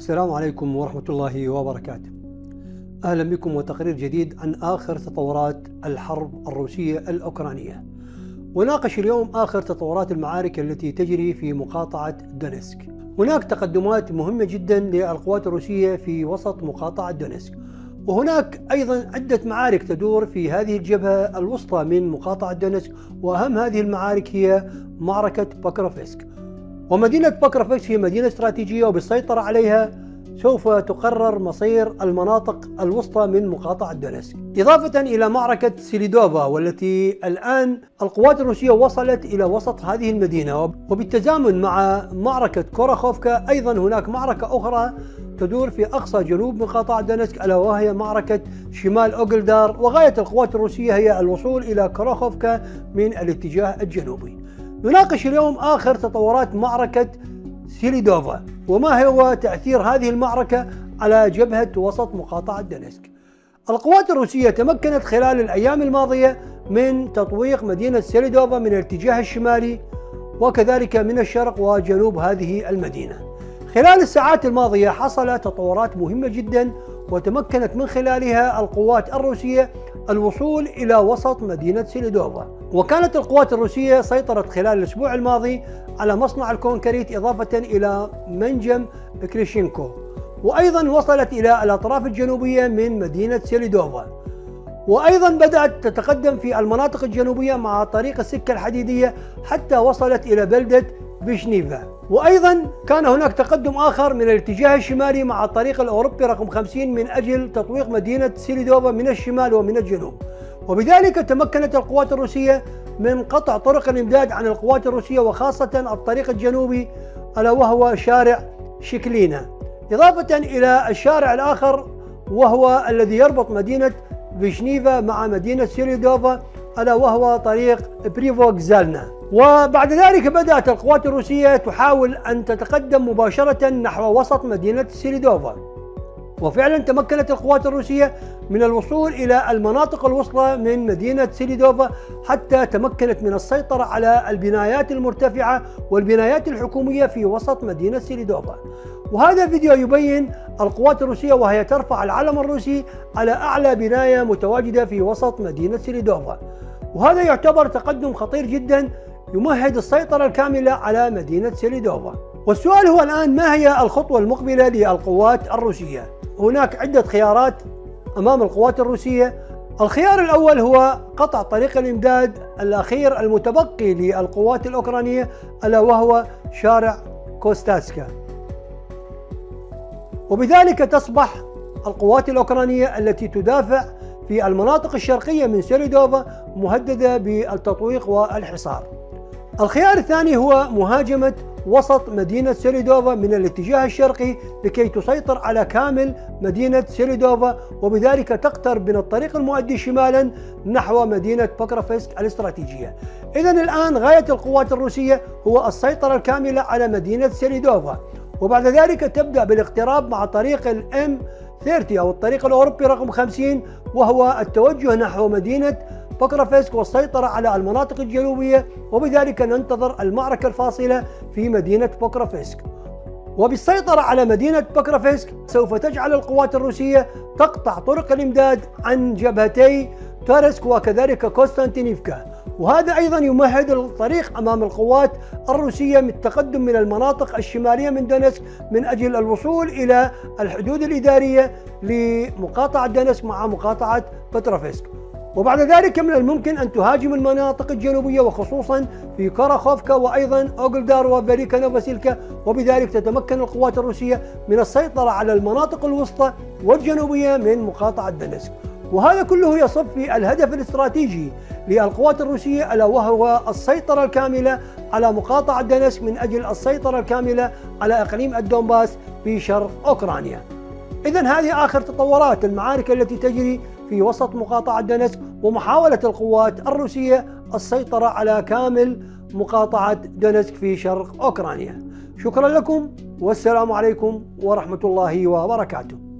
السلام عليكم ورحمة الله وبركاته. أهلا بكم وتقرير جديد عن آخر تطورات الحرب الروسية الأوكرانية. وناقش اليوم آخر تطورات المعارك التي تجري في مقاطعة دونيتسك. هناك تقدمات مهمة جدا للقوات الروسية في وسط مقاطعة دونيتسك، وهناك أيضا عدة معارك تدور في هذه الجبهة الوسطى من مقاطعة دونيتسك، وأهم هذه المعارك هي معركة بوكروفسك. ومدينة بوكروفسك هي مدينة استراتيجية، وبالسيطرة عليها سوف تقرر مصير المناطق الوسطى من مقاطعة دونيتسك، إضافة إلى معركة سيليدوفا، والتي الآن القوات الروسية وصلت إلى وسط هذه المدينة. وبالتزامن مع معركة كوراخوفكا أيضا هناك معركة أخرى تدور في أقصى جنوب مقاطعة دونيتسك، ألا وهي معركة شمال أوغلدار. وغاية القوات الروسية هي الوصول إلى كوراخوفكا من الاتجاه الجنوبي. نناقش اليوم آخر تطورات معركة سيليدوفا، وما هو تأثير هذه المعركة على جبهة وسط مقاطعة دونيتسك. القوات الروسية تمكنت خلال الأيام الماضية من تطويق مدينة سيليدوفا من الاتجاه الشمالي، وكذلك من الشرق وجنوب هذه المدينة. خلال الساعات الماضية حصل تطورات مهمة جدا، وتمكنت من خلالها القوات الروسية الوصول إلى وسط مدينة سيليدوفا. وكانت القوات الروسية سيطرت خلال الأسبوع الماضي على مصنع الكونكريت، إضافة إلى منجم كريشينكو، وأيضا وصلت إلى الأطراف الجنوبية من مدينة سيليدوفا. وأيضا بدأت تتقدم في المناطق الجنوبية مع طريق السكة الحديدية حتى وصلت إلى بلدة فيشنيفا. وأيضا كان هناك تقدم آخر من الاتجاه الشمالي مع الطريق الأوروبي رقم 50 من أجل تطويق مدينة سيليدوفا من الشمال ومن الجنوب. وبذلك تمكنت القوات الروسية من قطع طرق الإمداد عن القوات الروسية، وخاصة الطريق الجنوبي ألا وهو شارع شكلينا، إضافة إلى الشارع الآخر وهو الذي يربط مدينة فيشنيفا مع مدينة سيليدوفا، ألا وهو طريق بريفوغزالنا. وبعد ذلك بدأت القوات الروسية تحاول أن تتقدم مباشرة نحو وسط مدينة سيليدوفا، وفعلا تمكنت القوات الروسية من الوصول إلى المناطق الوسطى من مدينة سيليدوفا، حتى تمكنت من السيطرة على البنايات المرتفعة والبنايات الحكومية في وسط مدينة سيليدوفا. وهذا الفيديو يبين القوات الروسية وهي ترفع العلم الروسي على أعلى بناية متواجدة في وسط مدينة سيليدوفا، وهذا يعتبر تقدم خطير جدا يمهد السيطرة الكاملة على مدينة سيليدوفا. والسؤال هو الآن، ما هي الخطوة المقبلة للقوات الروسية؟ هناك عدة خيارات أمام القوات الروسية. الخيار الأول هو قطع طريق الإمداد الأخير المتبقي للقوات الأوكرانية، ألا وهو شارع كوستاتسكا، وبذلك تصبح القوات الأوكرانية التي تدافع في المناطق الشرقية من سيليدوفا مهددة بالتطويق والحصار. الخيار الثاني هو مهاجمة وسط مدينة سيليدوفا من الاتجاه الشرقي لكي تسيطر على كامل مدينة سيليدوفا، وبذلك تقترب من الطريق المؤدي شمالا نحو مدينة بوكروفسك الاستراتيجية. إذن الآن غاية القوات الروسية هو السيطرة الكاملة على مدينة سيليدوفا، وبعد ذلك تبدأ بالاقتراب مع طريق الام 30 أو الطريق الأوروبي رقم 50، وهو التوجه نحو مدينة بوكروفسك والسيطرة على المناطق الجنوبية، وبذلك ننتظر المعركة الفاصلة في مدينة بوكروفسك. وبالسيطرة على مدينة بوكروفسك سوف تجعل القوات الروسية تقطع طرق الإمداد عن جبهتي تورسك وكذلك كوستانتينيفكا، وهذا أيضا يمهد الطريق أمام القوات الروسية من التقدم من المناطق الشمالية من دونيتسك من أجل الوصول إلى الحدود الإدارية لمقاطعة دونيتسك مع مقاطعة بوكروفسك. وبعد ذلك من الممكن أن تهاجم المناطق الجنوبية، وخصوصا في كوراخوفكا وأيضا أوغلدار وفيريكا نوفاسيلكا، وبذلك تتمكن القوات الروسية من السيطرة على المناطق الوسطى والجنوبية من مقاطعة دونيتسك. وهذا كله يصب في الهدف الاستراتيجي للقوات الروسية، ألا وهو السيطرة الكاملة على مقاطعة دونيتسك من أجل السيطرة الكاملة على إقليم الدونباس في شرق أوكرانيا. إذن هذه آخر تطورات المعارك التي تجري في وسط مقاطعة دونيتسك، ومحاولة القوات الروسية السيطرة على كامل مقاطعة دونيتسك في شرق أوكرانيا. شكرا لكم، والسلام عليكم ورحمة الله وبركاته.